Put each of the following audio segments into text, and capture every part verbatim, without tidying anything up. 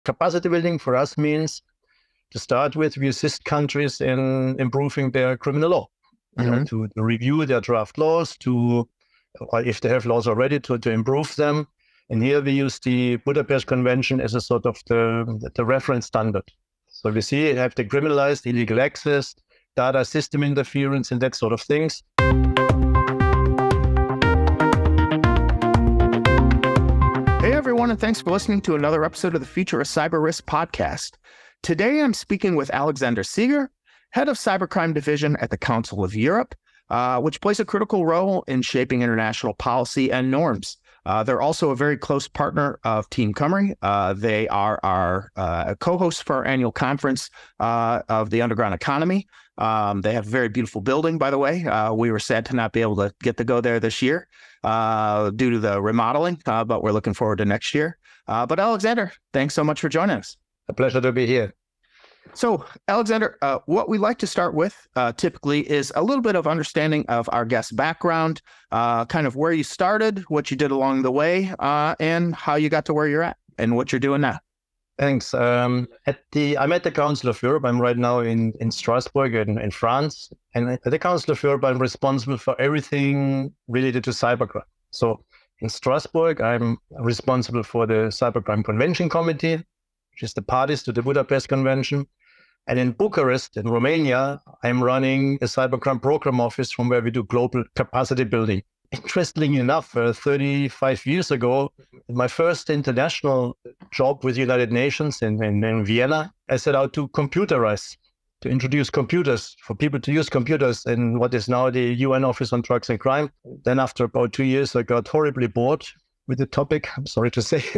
capacity building for us means, to start with, we assist countries in improving their criminal law, you mm-hmm. know, to, to review their draft laws, to, or if they have laws already, to, to improve them. And here we use the Budapest Convention as a sort of the, the reference standard. So we see you have decriminalized illegal access, data system interference, and that sort of things. Hey everyone, and thanks for listening to another episode of the Future of Cyber Risk podcast. Today I'm speaking with Alexander Seger, head of Cybercrime Division at the Council of Europe, uh, which plays a critical role in shaping international policy and norms. Uh, they're also a very close partner of Team Cymru. Uh, they are our uh, co-hosts for our annual conference uh, of the underground economy. Um, they have a very beautiful building, by the way. Uh, we were sad to not be able to get to go there this year uh, due to the remodeling, uh, but we're looking forward to next year. Uh, but Alexander, thanks so much for joining us. A pleasure to be here. So, Alexander, uh, what we like to start with uh, typically is a little bit of understanding of our guest's background, uh, kind of where you started, what you did along the way, uh, and how you got to where you're at and what you're doing now. Thanks. Um, at the I'm at the Council of Europe. I'm right now in, in Strasbourg in, in France. And at the Council of Europe, I'm responsible for everything related to cybercrime. So in Strasbourg, I'm responsible for the Cybercrime Convention Committee, which is the parties to the Budapest Convention. And in Bucharest, in Romania, I'm running a cybercrime program office from where we do global capacity building. Interestingly enough, uh, thirty-five years ago, my first international job with the United Nations in, in, in Vienna, I set out to computerize, to introduce computers, for people to use computers in what is now the U N Office on Drugs and Crime. Then after about two years, I got horribly bored with the topic, I'm sorry to say.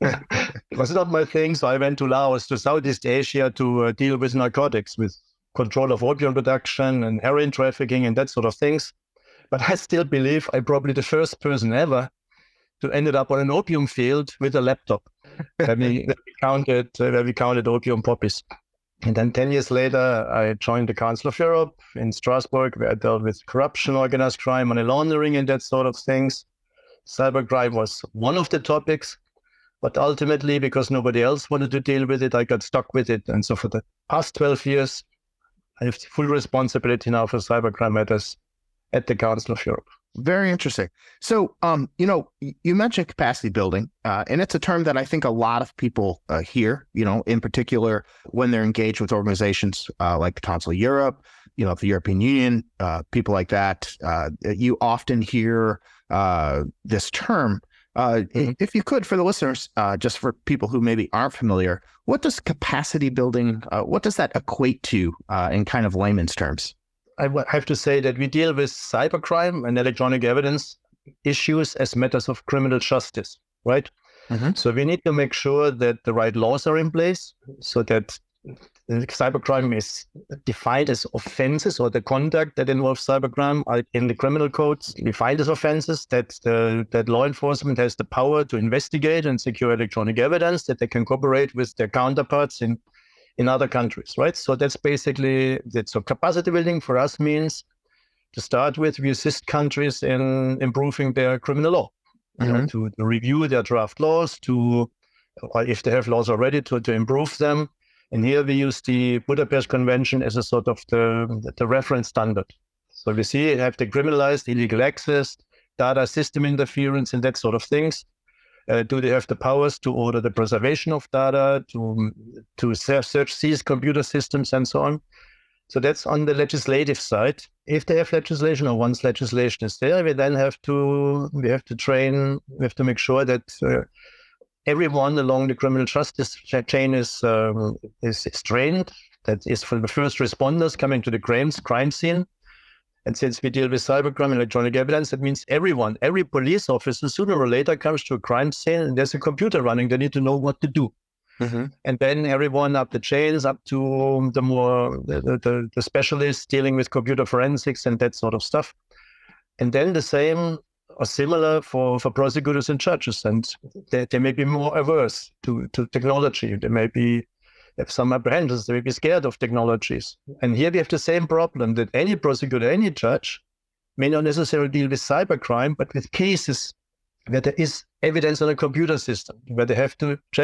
It was not my thing, so I went to Laos, to Southeast Asia, to uh, deal with narcotics, with control of opium production and heroin trafficking and that sort of things. But I still believe I'm probably the first person ever to ended up on an opium field with a laptop, where we, where we counted, uh, where we counted opium poppies. And then ten years later, I joined the Council of Europe in Strasbourg, where I dealt with corruption, organized crime, money laundering, and that sort of things. Cybercrime was one of the topics. But ultimately, because nobody else wanted to deal with it, I got stuck with it. And so for the past twelve years, I have full responsibility now for cybercrime matters at the Council of Europe. Very interesting. So, um, you know, you mentioned capacity building, uh, and it's a term that I think a lot of people uh, hear, you know, in particular when they're engaged with organizations uh, like the Council of Europe, you know, the European Union, uh, people like that. Uh, you often hear uh, this term. Uh, mm-hmm. If you could, for the listeners, uh, just for people who maybe aren't familiar, what does capacity building, uh, what does that equate to uh, in kind of layman's terms? I have to say that we deal with cybercrime and electronic evidence issues as matters of criminal justice, right? Mm-hmm. So we need to make sure that the right laws are in place so that cybercrime is defined as offenses, or the conduct that involves cybercrime are in the criminal codes defined as offenses, that the, that law enforcement has the power to investigate and secure electronic evidence, that they can cooperate with their counterparts in, in other countries, right? So that's basically that. So capacity building for us means, to start with, we assist countries in improving their criminal law, mm-hmm. you know, to, to review their draft laws, to, or if they have laws already, to, to improve them. And here we use the Budapest Convention as a sort of the, the reference standard. So we see you have decriminalized illegal access, data system interference, and that sort of things. Uh, do they have the powers to order the preservation of data, to, to search, seize computer systems, and so on? So that's on the legislative side. If they have legislation, or once legislation is there, we then have to, we have to train, we have to make sure that uh, everyone along the criminal justice chain is, um, is is trained. That is for the first responders coming to the crimes, crime scene. And since we deal with cybercrime and electronic evidence, that means everyone, every police officer, sooner or later comes to a crime scene and there's a computer running. They need to know what to do. Mm-hmm. And then everyone up the chains, up to the more the, the, the specialists dealing with computer forensics and that sort of stuff. And then the same or similar for, for prosecutors and judges, and they, they may be more averse to, to technology. They may be have some apprehensions. They may be scared of technologies. And here we have the same problem, that any prosecutor, any judge may not necessarily deal with cybercrime, but with cases where there is evidence on a computer system, where they have to check,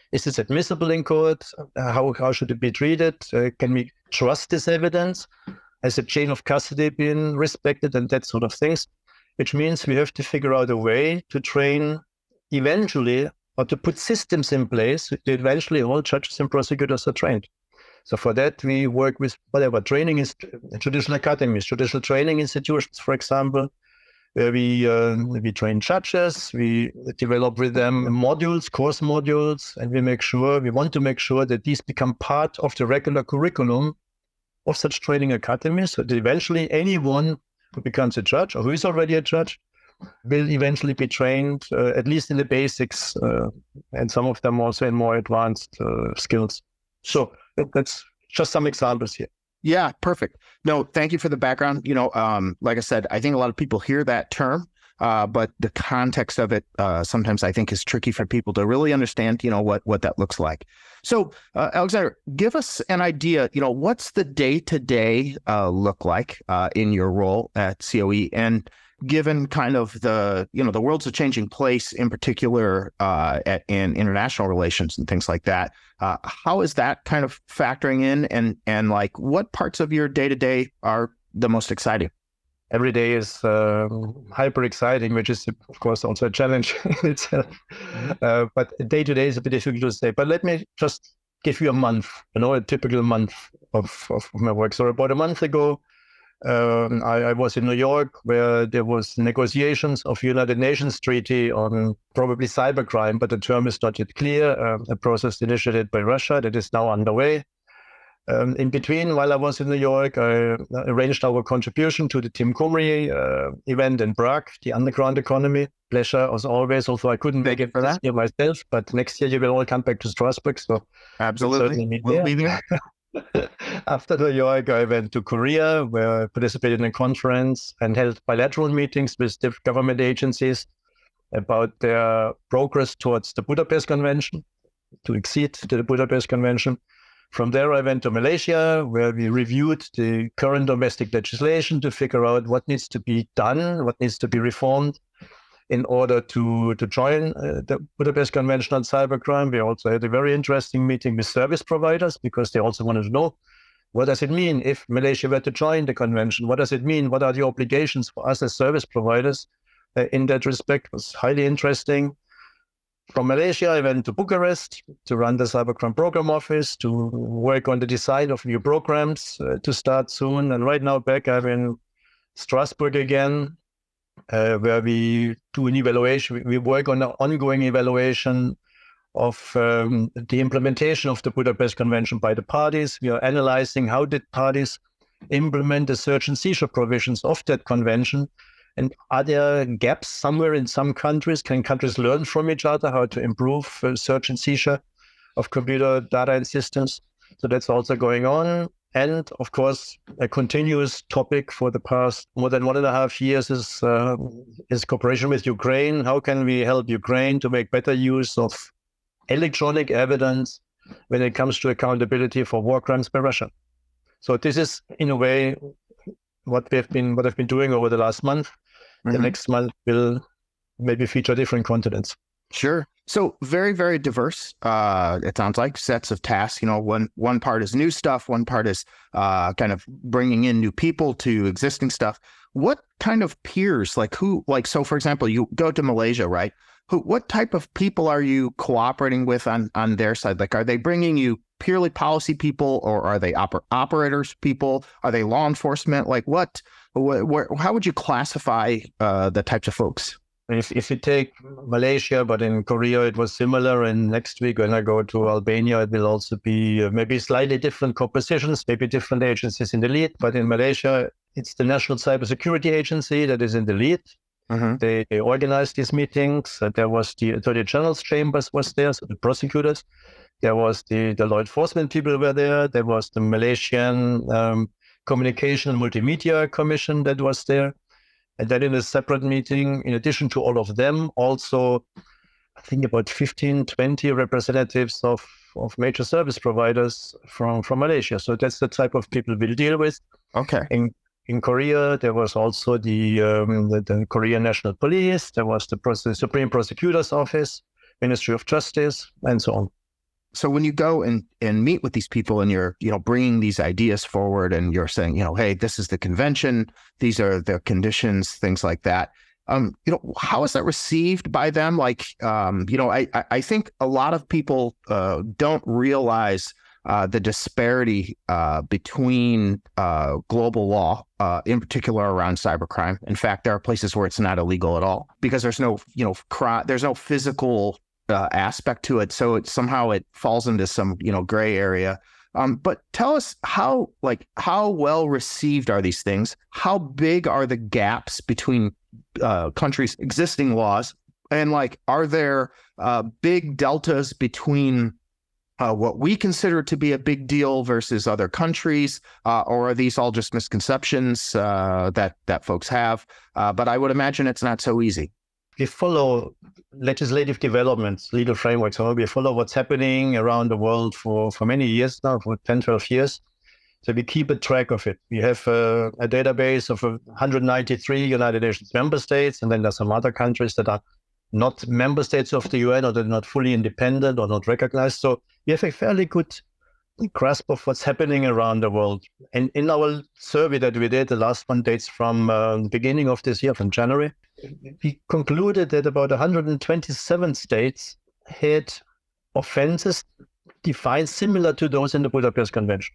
Is this admissible in court? Uh, how, how should it be treated? Uh, can we trust this evidence? Has the chain of custody been respected and that sort of things? Which means we have to figure out a way to train eventually, or to put systems in place that eventually all judges and prosecutors are trained. So for that, we work with whatever training is, traditional academies, traditional training institutions, for example, where we uh, we train judges, we develop with them modules, course modules, and we make sure, we want to make sure that these become part of the regular curriculum of such training academies, so that eventually anyone who becomes a judge or who is already a judge will eventually be trained, uh, at least in the basics, uh, and some of them also in more advanced uh, skills. So that's just some examples here. Yeah, perfect. No, thank you for the background. You know, um, like I said, I think a lot of people hear that term, uh, but the context of it uh, sometimes I think is tricky for people to really understand, you know, what, what that looks like. So, uh, Alexander, give us an idea, you know, what's the day-to-day uh, look like uh, in your role at C O E? And given kind of the, you know, the world's a changing place, in particular uh, at, in international relations and things like that, uh, how is that kind of factoring in? And, and like, what parts of your day-to-day are the most exciting? Every day is uh, hyper exciting, which is, of course, also a challenge in itself. Uh, but day-to-day is a bit difficult to say. But let me just give you a month, you know, a typical month of, of my work. So about a month ago, Um, I, I was in New York, where there was negotiations of United Nations Treaty on probably cybercrime, but the term is not yet clear. Uh, a process initiated by Russia that is now underway. Um, in between, while I was in New York, I arranged our contribution to the Cymru uh, event in Prague, the underground economy. Pleasure as always, although I couldn't make it for that year myself, but next year you will all come back to Strasbourg. So absolutely, we'll be there. After New York, I went to Korea, where I participated in a conference and held bilateral meetings with different government agencies about their progress towards the Budapest Convention, to accede to the Budapest Convention. From there, I went to Malaysia, where we reviewed the current domestic legislation to figure out what needs to be done, what needs to be reformed in order to, to join uh, the Budapest Convention on cybercrime. We also had a very interesting meeting with service providers, because they also wanted to know, what does it mean if Malaysia were to join the convention? What does it mean? What are the obligations for us as service providers uh, in that respect? It was highly interesting. From Malaysia, I went to Bucharest to run the Cybercrime Program Office, to work on the design of new programs uh, to start soon. And right now back, I'm in Strasbourg again, Uh, where we do an evaluation. We, we work on an ongoing evaluation of um, the implementation of the Budapest Convention by the parties. We are analyzing how did parties implement the search and seizure provisions of that convention, and are there gaps somewhere in some countries? Can countries learn from each other how to improve uh, search and seizure of computer data and systems? So that's also going on. And of course, a continuous topic for the past more than one and a half years is uh, is cooperation with Ukraine. How can we help Ukraine to make better use of electronic evidence when it comes to accountability for war crimes by Russia? So this is, in a way, what we've been what I've been doing over the last month. Mm-hmm. The next month will maybe feature different continents. Sure. So very, very diverse, uh, it sounds like, sets of tasks. You know, one one part is new stuff, one part is uh, kind of bringing in new people to existing stuff. What kind of peers, like who, like, so for example, you go to Malaysia, right? Who, what type of people are you cooperating with on, on their side? Like, are they bringing you purely policy people, or are they oper operators people? Are they law enforcement? Like what, wh wh how would you classify uh, the types of folks? If, if you take Malaysia, but in Korea it was similar, and next week when I go to Albania, it will also be uh, maybe slightly different compositions, maybe different agencies in the lead. But in Malaysia, it's the National Cybersecurity Agency that is in the lead. Mm-hmm. They, they organized these meetings. Uh, there was the Attorney General's Chambers was there, so the prosecutors. There was the, the law enforcement people were there. There was the Malaysian um, Communication and Multimedia Commission that was there. And then in a separate meeting, in addition to all of them, also, I think about fifteen, twenty representatives of, of major service providers from, from Malaysia. So that's the type of people we'll deal with. Okay. In, in Korea, there was also the, um, the, the Korean National Police, there was the Supreme Prosecutor's Office, Ministry of Justice, and so on. So when you go and, and meet with these people and you're, you know, bringing these ideas forward and you're saying, you know, hey, this is the convention, these are the conditions, things like that. Um, you know, how is that received by them? Like, um, you know, I, I think a lot of people uh, don't realize uh, the disparity uh, between uh, global law, uh, in particular around cybercrime. In fact, there are places where it's not illegal at all because there's no, you know, cri- there's no physical uh, aspect to it. So it somehow it falls into some, you know, gray area. Um, but tell us how, like, how well received are these things? How big are the gaps between uh, countries' existing laws? And like, are there uh, big deltas between uh, what we consider to be a big deal versus other countries? Uh, or are these all just misconceptions uh, that, that folks have? Uh, but I would imagine it's not so easy. We follow legislative developments, legal frameworks. So we follow what's happening around the world for, for many years now, for ten, twelve years. So we keep a track of it. We have uh, a database of one hundred ninety-three United Nations member states, and then there's some other countries that are not member states of the U N or they're not fully independent or not recognized. So we have a fairly good grasp of what's happening around the world. And in our survey that we did, the last one dates from uh, the beginning of this year, from January, we concluded that about one hundred twenty-seven states had offenses defined similar to those in the Budapest Convention.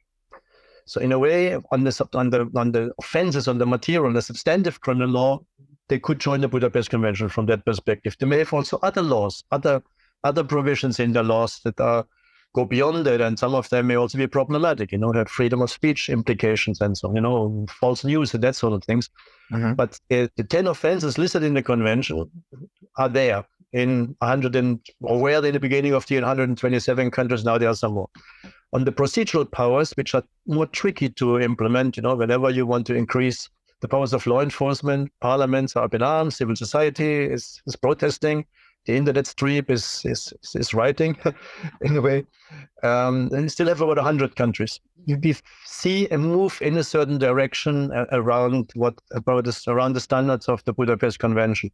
So in a way, on the on the on the offenses, on the material, on the substantive criminal law, they could join the Budapest Convention from that perspective. They may have also other laws, other other provisions in the laws that are go beyond it, and some of them may also be problematic. You know, have freedom of speech implications and so on, you know, false news and that sort of things. Mm-hmm. But uh, the ten offenses listed in the convention are there in one hundred and, or were in the beginning of the one hundred twenty-seven countries. Now there are some more. On the procedural powers, which are more tricky to implement, you know, whenever you want to increase the powers of law enforcement, parliaments are up in arms, civil society is, is protesting, the internet stream is is is writing in a way. Um, and you still have about one hundred countries. We see a move in a certain direction around what about this, around the standards of the Budapest Convention.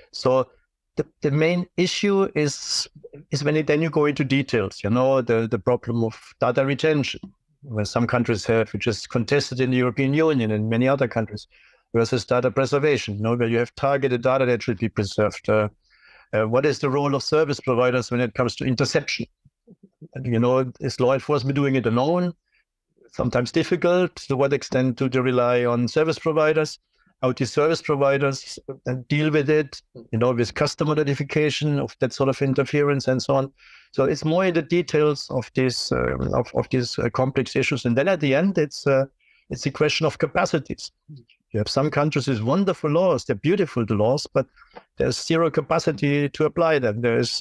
So the, the main issue is is when it, then you go into details. You know, the the problem of data retention, where some countries have, which is contested in the European Union and many other countries, versus data preservation. You know, where you have targeted data that should be preserved. Uh, Uh, what is the role of service providers when it comes to interception? And, you know, is law enforcement doing it alone? Sometimes difficult. To what extent do they rely on service providers? How do service providers deal with it? You know, with customer notification of that sort of interference and so on. So it's more in the details of these uh, of of these uh, complex issues. And then at the end, it's uh, it's a question of capacities. You have some countries with wonderful laws, they're beautiful laws, but there's zero capacity to apply them. There's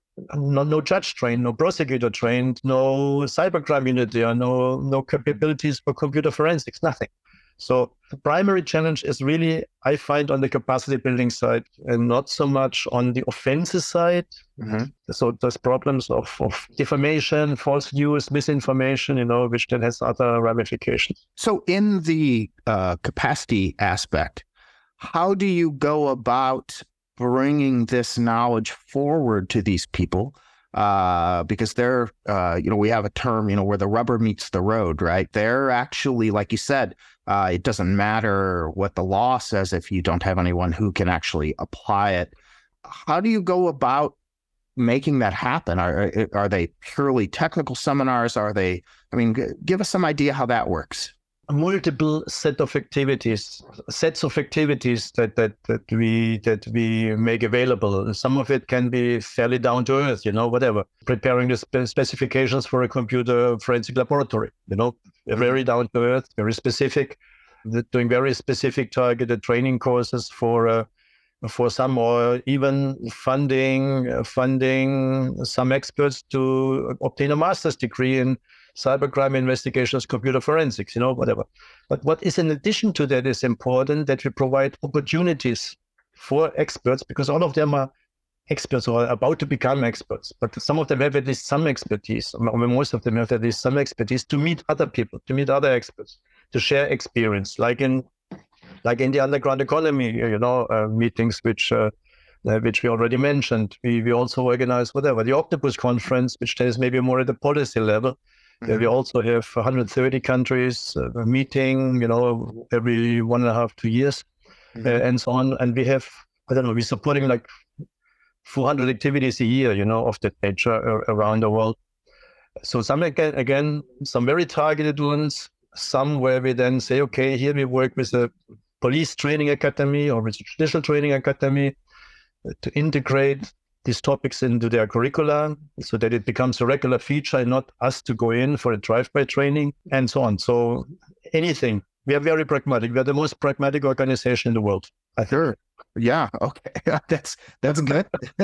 no, no judge trained, no prosecutor trained, no cybercrime unit there, no, no capabilities for computer forensics, nothing. So the primary challenge is really, I find, on the capacity building side and not so much on the offenses side. Mm-hmm. So there's problems of, of defamation, false news, misinformation, you know, which then has other ramifications. So in the uh, capacity aspect, how do you go about bringing this knowledge forward to these people? Uh, because they're, uh, you know, we have a term, you know, where the rubber meets the road, right? They're actually, like you said, uh, it doesn't matter what the law says if you don't have anyone who can actually apply it. How do you go about making that happen? Are, are they purely technical seminars? Are they, I mean, g- give us some idea how that works. A multiple set of activities, sets of activities that, that that we that we make available. Some of it can be fairly down to earth, you know, whatever. Preparing the spe- specifications for a computer forensic laboratory, you know, very down to earth, very specific. Doing very specific targeted training courses for uh, for some, or even funding uh, funding some experts to obtain a master's degree in cybercrime investigations, computer forensics, you know, whatever. But what is in addition to that is important, that we provide opportunities for experts, because all of them are experts or are about to become experts. But some of them have at least some expertise, or most of them have at least some expertise, to meet other people, to meet other experts, to share experience, like in like in the underground economy, you know, uh, meetings which uh, uh, which we already mentioned. We, we also organize whatever, the Octopus Conference, which is maybe more at the policy level. Mm-hmm. Uh, we also have one hundred thirty countries uh, meeting, you know, every one and a half, two years, mm-hmm. uh, and so on. And we have, I don't know, we're supporting like four hundred activities a year, you know, of that nature uh, around the world. So some, again, again, some very targeted ones, some where we then say, okay, here we work with a police training academy or with a judicial training academy uh, to integrate these topics into their curricula so that it becomes a regular feature and not us to go in for a drive-by training and so on. So anything. We are very pragmatic. We are the most pragmatic organization in the world. I think. Sure. Yeah. Okay. That's that's good.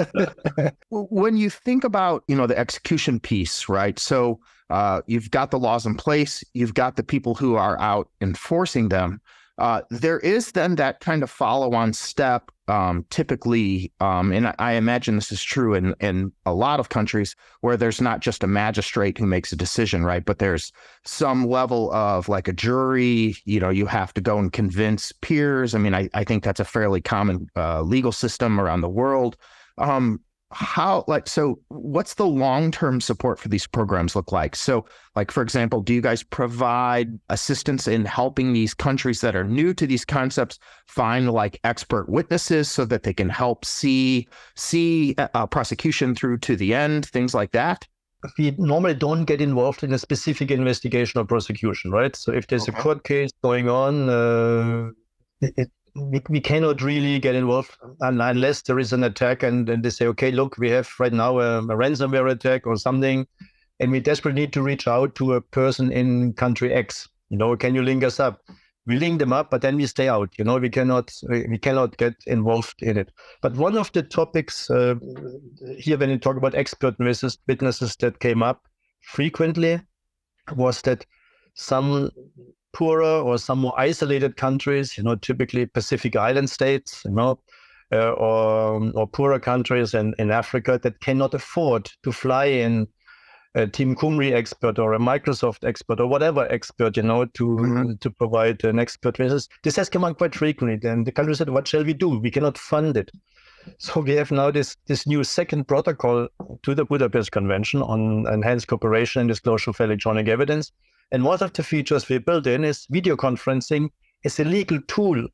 When you think about, you know, the execution piece, right? So uh, you've got the laws in place. You've got the people who are out enforcing them. Uh, there is then that kind of follow-on step, um, typically, um, and I imagine this is true in, in a lot of countries, where there's not just a magistrate who makes a decision, right? But there's some level of like a jury, you know, you have to go and convince peers. I mean, I, I think that's a fairly common uh, legal system around the world. Um, How, like, so what's the long-term support for these programs look like? So, like, for example, do you guys provide assistance in helping these countries that are new to these concepts find like expert witnesses so that they can help see, see uh, prosecution through to the end, things like that? We normally don't get involved in a specific investigation or prosecution, right? So if there's okay. a court case going on, uh, it, We, we cannot really get involved unless there is an attack and, and they say, okay, look, we have right now a, a ransomware attack or something, and we desperately need to reach out to a person in country X. You know, can you link us up? We link them up, but then we stay out. You know, we cannot we cannot get involved in it. But one of the topics uh, here, when you talk about expert witnesses, witnesses that came up frequently, was that some poorer or some more isolated countries, you know, typically Pacific Island states, you know, uh, or or poorer countries in, in Africa that cannot afford to fly in a Team Cymru expert or a Microsoft expert or whatever expert, you know, to mm-hmm. to provide an expert witness. This has come up quite frequently. Then the country said, what shall we do? We cannot fund it. So we have now this this new second protocol to the Budapest Convention on enhanced cooperation and disclosure of electronic evidence. And one of the features we built in is video conferencing as a legal tool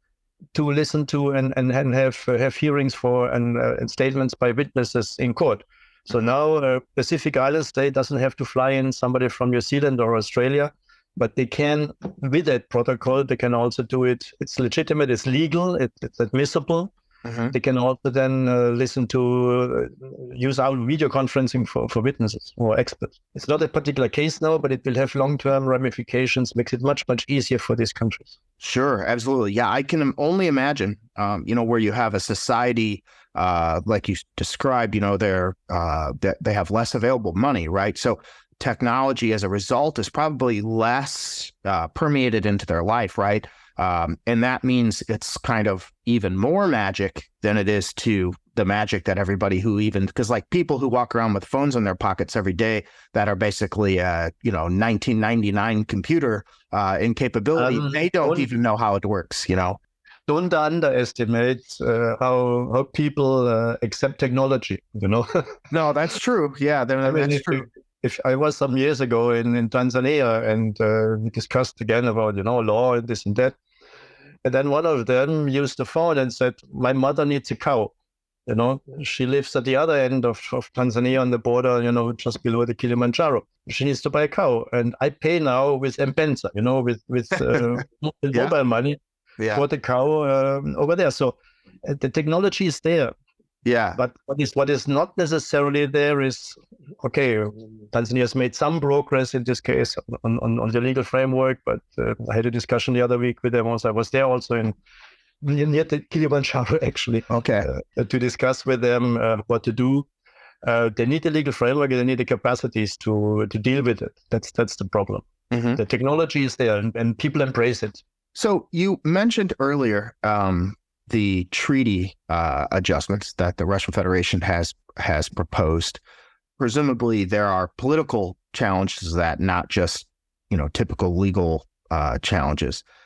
to listen to and, and, and have uh, have hearings for and, uh, and statements by witnesses in court. So now uh, Pacific Island state doesn't have to fly in somebody from New Zealand or Australia, but they can, with that protocol, they can also do it. It's legitimate, it's legal, it, it's admissible. Mm-hmm. They can also then uh, listen to, uh, use our video conferencing for, for witnesses or experts. It's not a particular case now, but it will have long-term ramifications, makes it much, much easier for these countries. Sure, absolutely. Yeah, I can only imagine, um, you know, where you have a society, uh, like you described, you know, they're, uh, they, they have less available money, right? So technology as a result is probably less uh, permeated into their life, right? Um, and that means it's kind of even more magic than it is to the magic that everybody who even, because like people who walk around with phones in their pockets every day that are basically, uh, you know, nineteen ninety-nine computer uh, in capability, um, they don't, don't even know how it works, you know. Don't underestimate uh, how how people uh, accept technology, you know. No, that's true. Yeah, I mean, that's true. If, if I was some years ago in, in Tanzania and uh, we discussed again about, you know, law and this and that. And then one of them used the phone and said, my mother needs a cow. You know, she lives at the other end of, of Tanzania on the border, you know, just below the Kilimanjaro. She needs to buy a cow. And I pay now with M-Pesa, you know, with, with, uh, with yeah. mobile money yeah. for the cow uh, over there. So uh, the technology is there. Yeah. But what is what is not necessarily there is, okay, Tanzania has made some progress in this case on, on, on the legal framework, but uh, I had a discussion the other week with them also. I was there also in near the Kilimanjaro, actually, okay, uh, to discuss with them uh, what to do. Uh, they need the legal framework and they need the capacities to to deal with it. That's that's the problem. Mm-hmm. The technology is there and, and people embrace it. So you mentioned earlier um, the treaty uh, adjustments that the Russian Federation has has proposed. Presumably, there are political challenges to that, not just, you know, typical legal uh, challenges.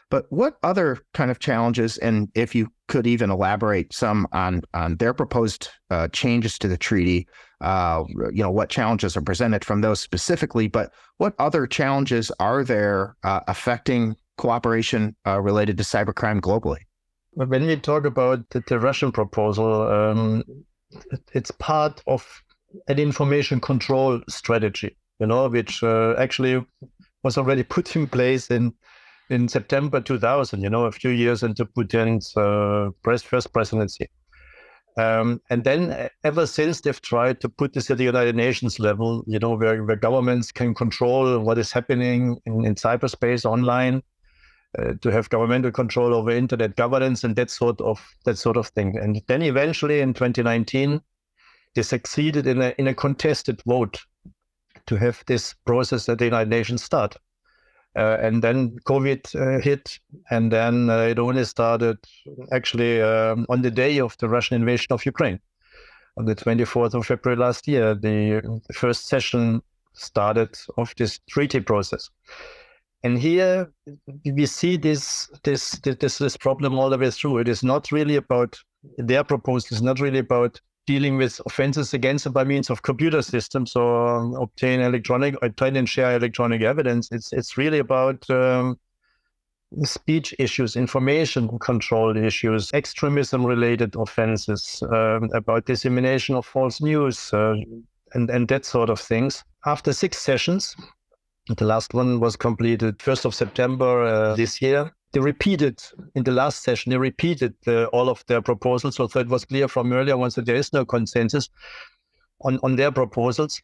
But what other kind of challenges, and if you could even elaborate some on on their proposed uh, changes to the treaty, uh, you know, what challenges are presented from those specifically, but what other challenges are there uh, affecting cooperation uh, related to cybercrime globally? When we talk about the, the Russian proposal, um, it's part of an information control strategy, you know, which uh, actually was already put in place in in September two thousand, you know, a few years into Putin's uh, press, first presidency. Um, and then ever since, they've tried to put this at the United Nations level, you know, where, where governments can control what is happening in, in cyberspace online, uh, to have governmental control over internet governance and that sort of that sort of thing. And then eventually in twenty nineteen, they succeeded in a in a contested vote to have this process at the United Nations start. Uh, and then COVID uh, hit, and then uh, it only started actually um, on the day of the Russian invasion of Ukraine. On the twenty-fourth of February last year, the, the first session started of this treaty process. And here we see this, this, this, this problem all the way through. It is not really about, their proposal is not really about dealing with offenses against them by means of computer systems or um, obtain electronic, obtain and share electronic evidence. It's it's really about um, speech issues, information control issues, extremism-related offenses, um, about dissemination of false news, uh, and, and that sort of things. After six sessions, the last one was completed first of September uh, this year. They repeated, in the last session, they repeated uh, all of their proposals. So it was clear from earlier ones that there is no consensus on, on their proposals.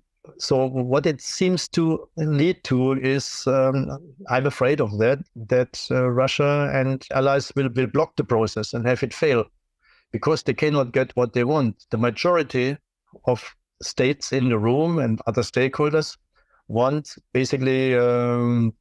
So what it seems to lead to is, um, I'm afraid of that, that uh, Russia and allies will, will block the process and have it fail because they cannot get what they want. The majority of states in the room and other stakeholders want basically um,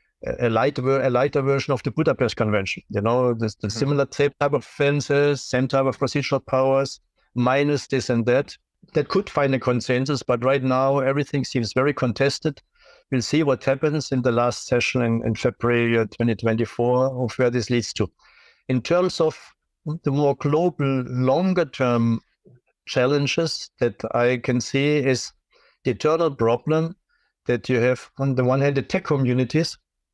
a lighter, a lighter version of the Budapest Convention. You know, the, the similar type of offenses, same type of procedural powers, minus this and that. That could find a consensus, but right now everything seems very contested. We'll see what happens in the last session in, in February twenty twenty-four, of where this leads to. In terms of the more global, longer-term challenges that I can see is the eternal problem that you have, on the one hand, the tech communities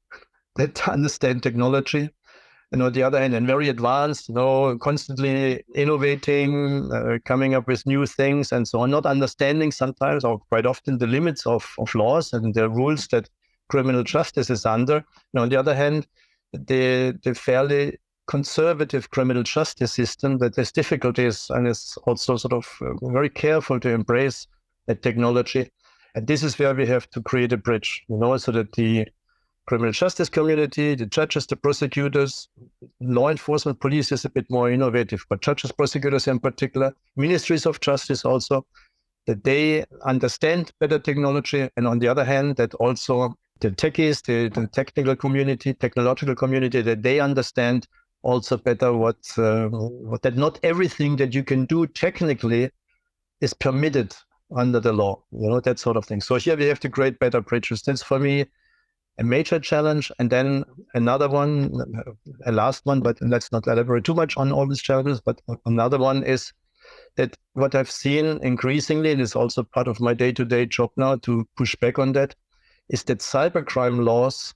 that understand technology, and on the other hand, and very advanced, you know, constantly innovating, uh, coming up with new things and so on, not understanding sometimes or quite often the limits of, of laws and the rules that criminal justice is under. And on the other hand, the, the fairly conservative criminal justice system that has difficulties and is also sort of uh, very careful to embrace that technology. And this is where we have to create a bridge, you know, so that the criminal justice community, the judges, the prosecutors, law enforcement, police is a bit more innovative, but judges, prosecutors in particular, ministries of justice also, that they understand better technology. And on the other hand, that also the techies, the, the technical community, technological community, that they understand also better what, uh, what that not everything that you can do technically is permitted under the law, you know, that sort of thing. So here we have to create better bridges. That's for me a major challenge. And then another one, a last one, but let's not elaborate too much on all these challenges, but another one is that what I've seen increasingly, and is also part of my day-to-day job now to push back on that, is that cybercrime laws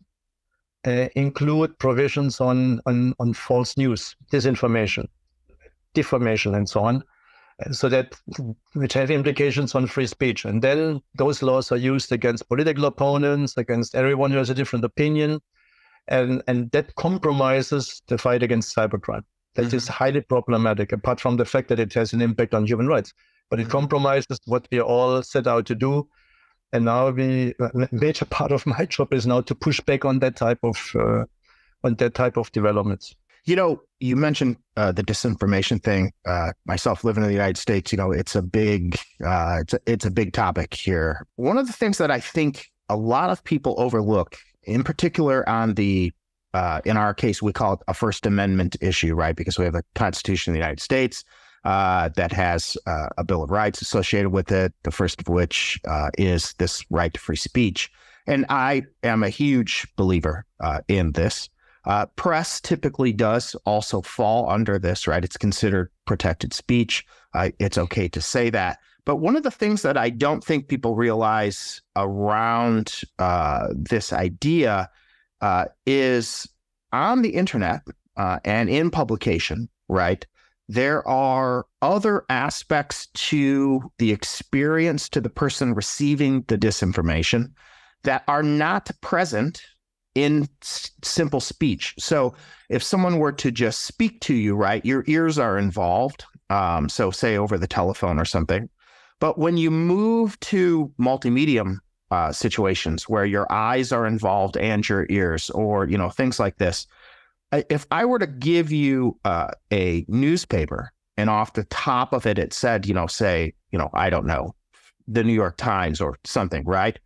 uh, include provisions on, on, on false news, disinformation, defamation, and so on, so that, which have implications on free speech. And then those laws are used against political opponents, against everyone who has a different opinion. And, and that compromises the fight against cybercrime. That mm-hmm. is highly problematic, apart from the fact that it has an impact on human rights. But it mm-hmm. compromises what we all set out to do. And now we, a major part of my job is now to push back on that type of, uh, on that type of developments. You know, you mentioned uh, the disinformation thing. Uh, myself living in the United States, you know, it's a big, uh, it's a, it's a big topic here. One of the things that I think a lot of people overlook, in particular on the, uh, in our case, we call it a First Amendment issue, right? Because we have the Constitution of the United States uh, that has uh, a Bill of Rights associated with it, the first of which uh, is this right to free speech. And I am a huge believer uh, in this. Uh, press typically does also fall under this, right? It's considered protected speech. Uh, it's okay to say that. But one of the things that I don't think people realize around uh, this idea uh, is on the internet uh, and in publication, right? There are other aspects to the experience to the person receiving the disinformation that are not present in s- simple speech. So if someone were to just speak to you, right, your ears are involved. Um, so say over the telephone or something. But when you move to multimedia uh, situations where your eyes are involved and your ears, or, you know, things like this, if I were to give you uh, a newspaper and off the top of it, it said, you know, say, you know, I don't know, the New York Times or something, right?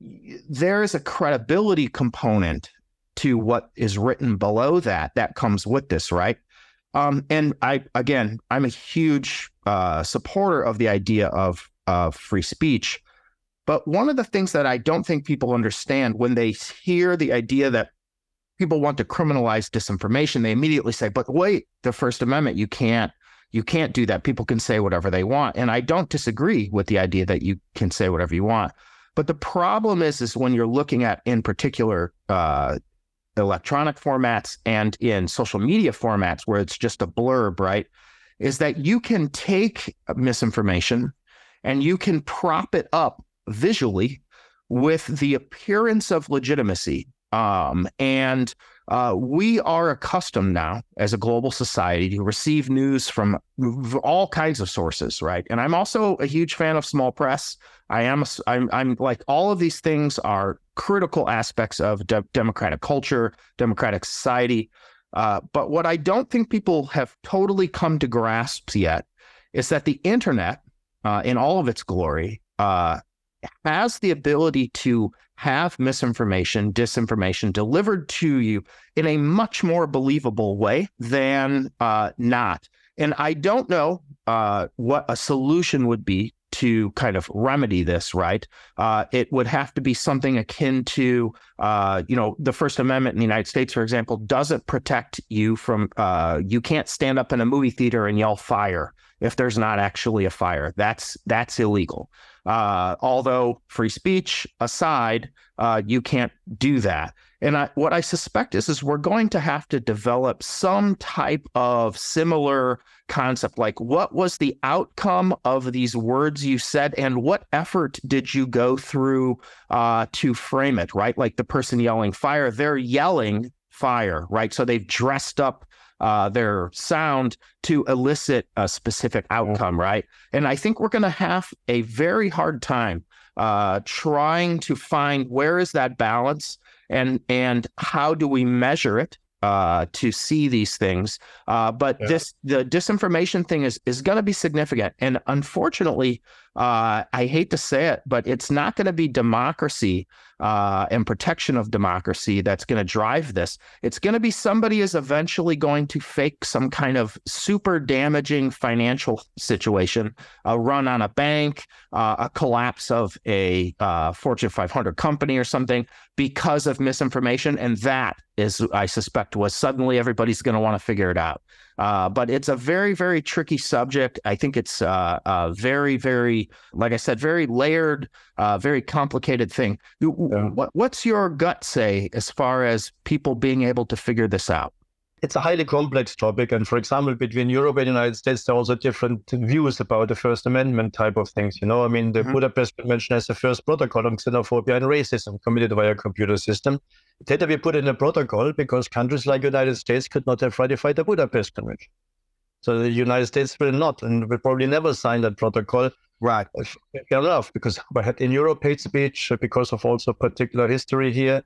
There is a credibility component to what is written below that that comes with this, right? Um, and I, again, I'm a huge uh, supporter of the idea of, of free speech. But one of the things that I don't think people understand when they hear the idea that people want to criminalize disinformation, they immediately say, but wait, the First Amendment, you can't, you can't do that. People can say whatever they want. And I don't disagree with the idea that you can say whatever you want. But the problem is, is when you're looking at, in particular, uh, electronic formats and in social media formats where it's just a blurb, right, is that you can take misinformation and you can prop it up visually with the appearance of legitimacy. Um, and uh, we are accustomed now as a global society to receive news from all kinds of sources, right? And I'm also a huge fan of small press. I am, a, I'm, I'm like, all of these things are critical aspects of de- democratic culture, democratic society. Uh, but what I don't think people have totally come to grasp yet is that the internet, uh, in all of its glory, uh, has the ability to have misinformation, disinformation delivered to you in a much more believable way than uh, not. And I don't know uh, what a solution would be to kind of remedy this, right? Uh, it would have to be something akin to, uh, you know, the First Amendment in the United States, for example, doesn't protect you from, uh, you can't stand up in a movie theater and yell fire if there's not actually a fire. That's that's illegal. Uh, although free speech aside, uh, you can't do that. And I, what I suspect is, is we're going to have to develop some type of similar concept, like what was the outcome of these words you said and what effort did you go through uh, to frame it, right? Like the person yelling fire, they're yelling fire, right? So they've dressed up uh, their sound to elicit a specific outcome, right? And I think we're going to have a very hard time uh, trying to find where is that balance and and how do we measure it uh, to see these things. Uh, but yeah. this the disinformation thing is is going to be significant. And unfortunately, uh, I hate to say it, but it's not going to be democracy uh, and protection of democracy that's going to drive this. It's going to be somebody is eventually going to fake some kind of super damaging financial situation, a run on a bank, uh, a collapse of a uh, Fortune five hundred company or something because of misinformation. And that is, I suspect, was suddenly everybody's going to want to figure it out. Uh, but it's a very, very tricky subject. I think it's uh, a very, very, like I said, very layered, uh, very complicated thing. Yeah. What, what's your gut say as far as people being able to figure this out? It's a highly complex topic. And for example, between Europe and the United States, there are also different views about the First Amendment type of things. You know, I mean, the mm-hmm. Budapest Convention has the first protocol on xenophobia and racism committed via a computer system. It had to be put in a protocol because countries like the United States could not have ratified the Budapest Convention. So the United States will not, and will probably never sign that protocol. Right. Fair enough, because in Europe, hate speech, because of also particular history here,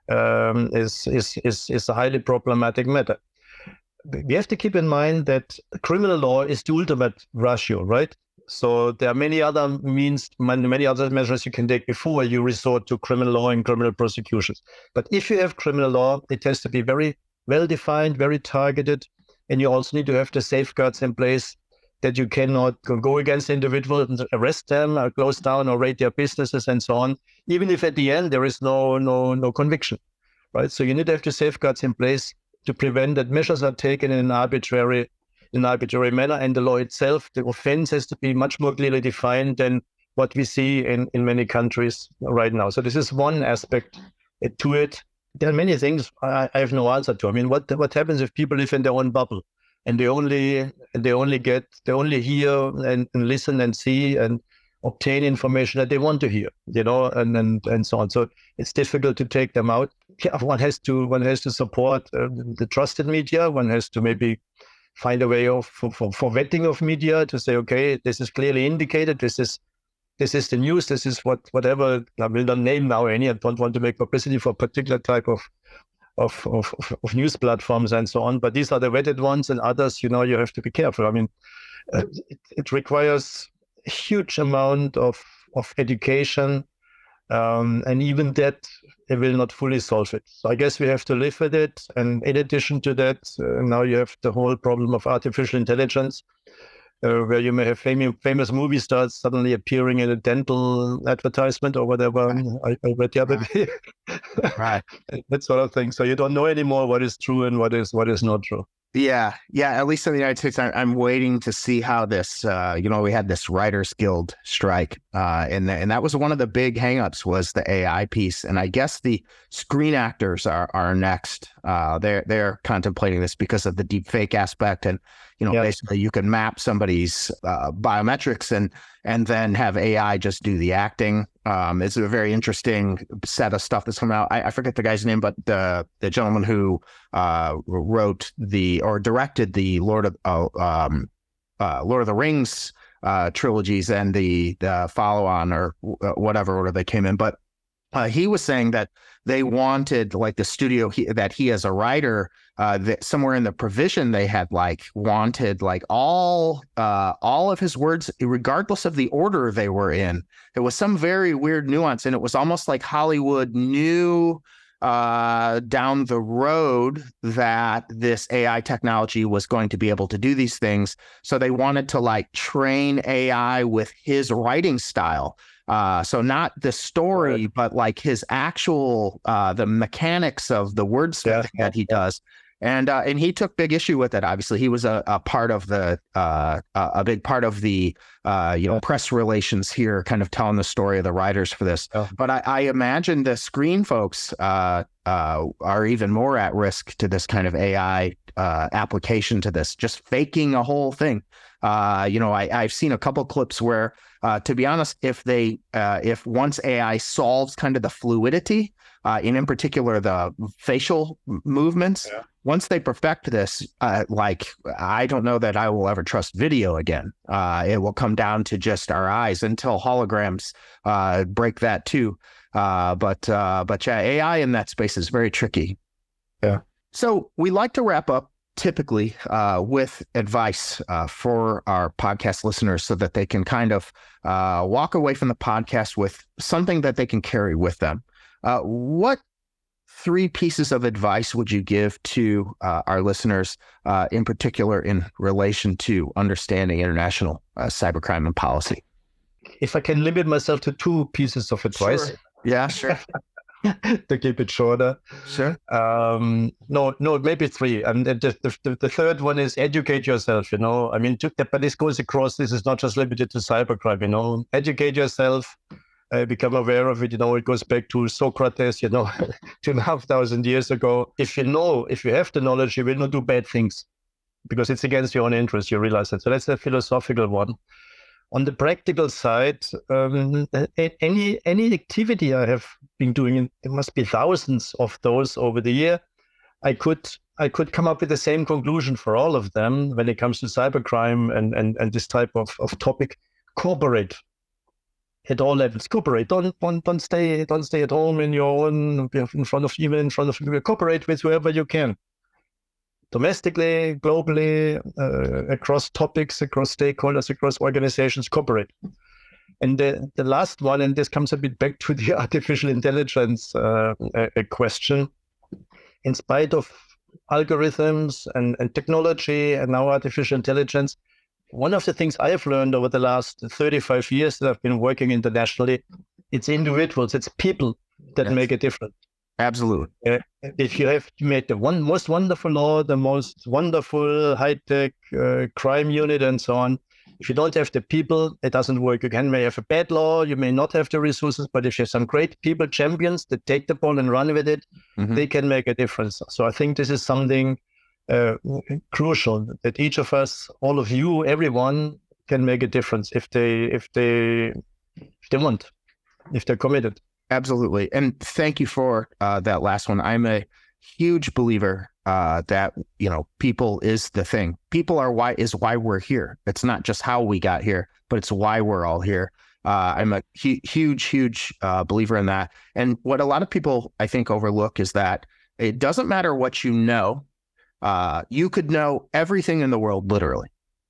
um, is, is, is, is a highly problematic matter. We have to keep in mind that criminal law is the ultimate ratio, right? So there are many other means, many other measures you can take before you resort to criminal law and criminal prosecutions. But if you have criminal law, it has to be very well defined, very targeted, and you also need to have the safeguards in place that you cannot go against individuals and arrest them or close down or raid their businesses and so on, even if at the end there is no no no conviction, right? So you need to have the safeguards in place to prevent that measures are taken in an arbitrary, in an arbitrary manner, and the law itself, the offense has to be much more clearly defined than what we see in, in many countries right now. So this is one aspect to it. There are many things I, I have no answer to. I mean, what what happens if people live in their own bubble and they only they only get they only hear and, and listen and see and obtain information that they want to hear, you know, and and and so on. So it's difficult to take them out. Yeah, one has to one has to support uh, the trusted media. One has to maybe find a way of for, for, for vetting of media to say, okay, this is clearly indicated. This is this is the news. This is what whatever. I will not name now any. I don't want to make publicity for a particular type of of of, of news platforms and so on. But these are the vetted ones, and others, you know, you have to be careful. I mean, uh, it, it requires a huge amount of of education, um, and even that it will not fully solve it. So I guess we have to live with it. And in addition to that, uh, now you have the whole problem of artificial intelligence, uh, where you may have famous famous movie stars suddenly appearing in a dental advertisement or whatever. Right. I, I read the other day, right? That sort of thing. So you don't know anymore what is true and what is what is not true. Yeah, yeah. At least in the United States, I, I'm waiting to see how this. Uh, you know, we had this Writers Guild strike, uh, and the, and that was one of the big hangups was the A I piece. And I guess the screen actors are are next. Uh, they're they're contemplating this because of the deep fake aspect, and you know, yep. basically you can map somebody's uh, biometrics and and then have A I just do the acting. Um, it's a very interesting set of stuff that's coming out. I, I forget the guy's name, but the the gentleman who uh, wrote the or directed the Lord of uh, um, uh, Lord of the Rings uh, trilogies and the the follow on or whatever order they came in, but uh, he was saying that they wanted, like the studio he, that he as a writer, uh, that somewhere in the provision they had like wanted like all uh, all of his words, regardless of the order they were in. It was some very weird nuance, and it was almost like Hollywood knew uh, down the road that this A I technology was going to be able to do these things. So they wanted to like train A I with his writing style. Uh, so not the story, but like his actual, uh, the mechanics of the wordsmithing yeah. that he does. And uh, and he took big issue with it. Obviously, he was a, a part of the, uh, a big part of the, uh, you know, press relations here, kind of telling the story of the writers for this. Oh. But I, I imagine the screen folks uh, uh, are even more at risk to this kind of A I uh, application to this, just faking a whole thing. Uh, you know, I, I've seen a couple clips where, uh, to be honest, if they, uh, if once A I solves kind of the fluidity, uh, and in particular the facial movements, yeah. once they perfect this, uh, like I don't know that I will ever trust video again. Uh, it will come down to just our eyes until holograms uh, break that too. Uh, but uh, but yeah, A I in that space is very tricky. Yeah. So we like to wrap up typically uh, with advice uh, for our podcast listeners so that they can kind of uh, walk away from the podcast with something that they can carry with them. Uh, what three pieces of advice would you give to uh, our listeners, uh, in particular in relation to understanding international uh, cybercrime and policy? If I can limit myself to two pieces of advice. Sure. Yeah, sure. To keep it shorter. Sure. Um, no, no, maybe three. And the, the, the third one is educate yourself, you know. I mean, to, but this goes across, this is not just limited to cybercrime, you know. Educate yourself, uh, become aware of it, you know. It goes back to Socrates, you know, two and a half thousand years ago. If you know, if you have the knowledge, you will not do bad things because it's against your own interest, you realize that. So that's a philosophical one. On the practical side, um, any any activity I have been doing, there must be thousands of those over the year. I could I could come up with the same conclusion for all of them when it comes to cybercrime and and, and this type of, of topic. Cooperate at all levels. Cooperate. Don't, don't don't stay don't stay at home in your own in front of even in front of you. Cooperate with whoever you can. Domestically, globally, uh, across topics, across stakeholders, across organizations, cooperate. And the, the last one, and this comes a bit back to the artificial intelligence uh, a, a question. In spite of algorithms and, and technology and now artificial intelligence, one of the things I have learned over the last thirty-five years that I've been working internationally, it's individuals, it's people that yes. make a difference. Absolutely. Uh, if you have made the one most wonderful law, the most wonderful high-tech uh, crime unit and so on, if you don't have the people, it doesn't work. You can may have a bad law, you may not have the resources, but if you have some great people, champions that take the ball and run with it, mm-hmm. they can make a difference. So I think this is something uh, crucial, that each of us, all of you, everyone can make a difference if they if they if they want, if they're committed. Absolutely. And thank you for uh, that last one. I'm a huge believer uh, that, you know, people is the thing. People are why is why we're here. It's not just how we got here, but it's why we're all here. Uh, I'm a hu- huge, huge uh, believer in that. And what a lot of people, I think, overlook is that it doesn't matter what you know. Uh, you could know everything in the world, literally.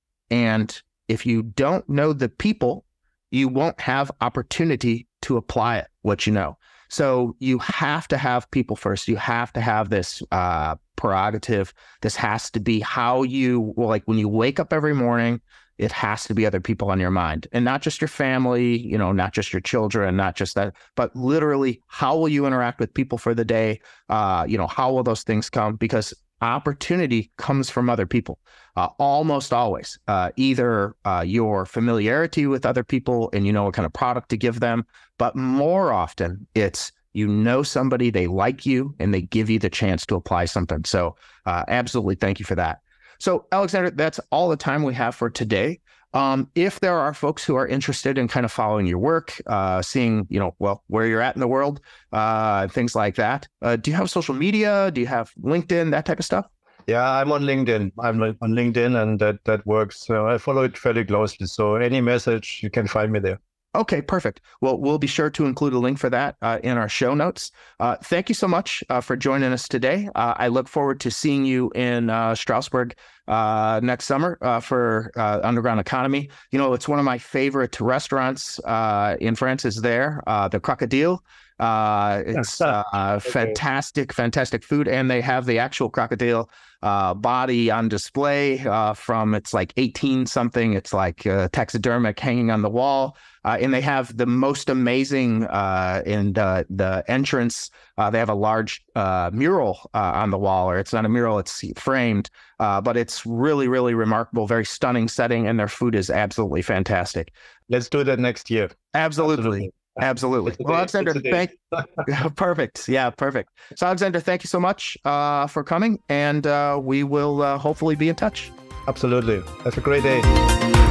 And if you don't know the people, you won't have opportunity to apply it, what you know. So you have to have people first. You have to have this uh, prerogative. This has to be how you, well, like when you wake up every morning, it has to be other people on your mind, and not just your family, you know, not just your children, not just that, but literally how will you interact with people for the day? Uh, you know, how will those things come? Because opportunity comes from other people, uh, almost always. Uh, either uh, your familiarity with other people and you know what kind of product to give them, but more often it's you know somebody, they like you, and they give you the chance to apply something. So uh, absolutely, thank you for that. So Alexander, that's all the time we have for today. Um, if there are folks who are interested in kind of following your work, uh, seeing, you know, well, where you're at in the world, uh, things like that, uh, do you have social media? Do you have LinkedIn, that type of stuff? Yeah, I'm on LinkedIn. I'm on LinkedIn, and that, that works. So I follow it fairly closely. So any message, you can find me there. Okay, perfect. Well, we'll be sure to include a link for that uh, in our show notes. Uh, thank you so much uh, for joining us today. Uh, I look forward to seeing you in uh, Strasbourg uh, next summer uh, for uh, Underground Economy. You know, it's one of my favorite restaurants uh, in France is there, uh, the Crocodile. Uh, it's uh, fantastic, fantastic food. And they have the actual crocodile uh, body on display uh, from, it's like eighteen something. It's like uh, taxidermic hanging on the wall. Uh, and they have the most amazing, uh, in the, the entrance, uh, they have a large uh, mural uh, on the wall, or it's not a mural, it's framed, uh, but it's really, really remarkable, very stunning setting, and their food is absolutely fantastic. Let's do that next year. Absolutely. Absolutely. Well, Alexander, thank perfect. Yeah, perfect. So, Alexander, thank you so much uh, for coming, and uh, we will uh, hopefully be in touch. Absolutely. Have a great day.